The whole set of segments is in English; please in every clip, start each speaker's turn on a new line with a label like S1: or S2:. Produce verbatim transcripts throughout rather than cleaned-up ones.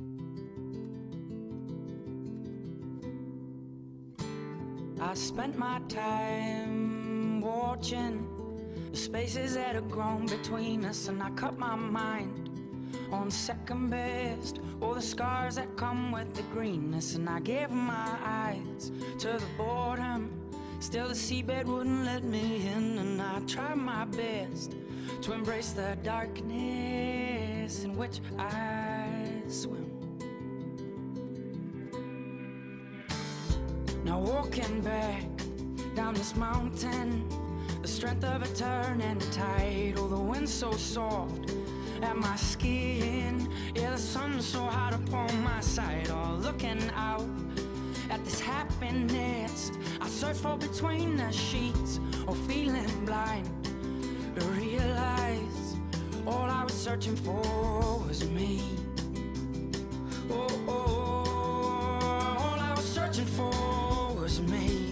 S1: I spent my time watching the spaces that have grown between us, and I cut my mind on second best, all the scars that come with the greenness, and I gave my eyes to the boredom. Still the seabed wouldn't let me in, and I tried my best to embrace the darkness in which I swim. Now walking back down this mountain, the strength of a turn and a tide. Oh, the wind's so soft at my skin, yeah, the sun's so hot upon my side. Oh, looking out at this happiness I search for between the sheets, or feeling blind to realize all I was searching for was me. Oh, oh, all I was searching for was me.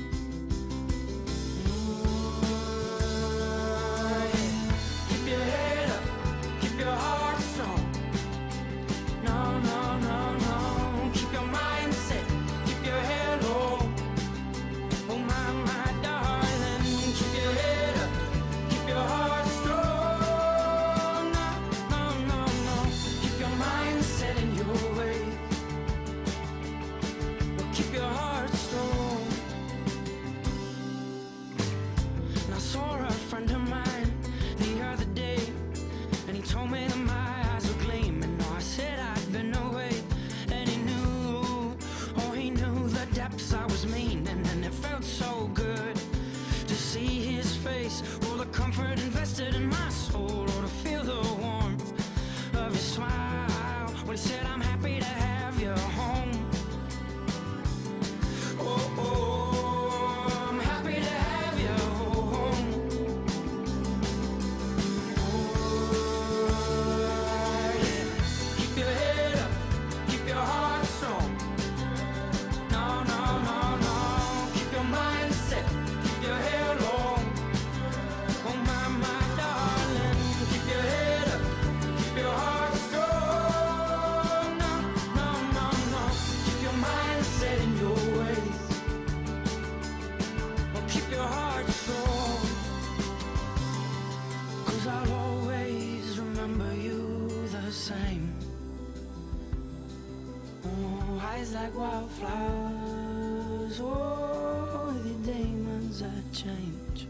S1: Like wildflowers, oh, the demons that change.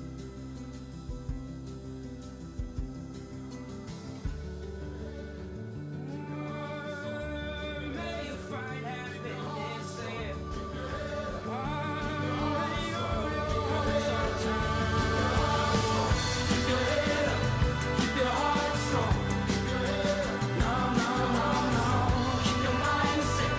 S1: May you find happiness there. Keep your head up, keep your heart strong. No, no, no, no, keep your mind set.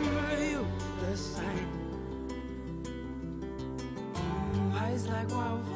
S1: Like wildfire.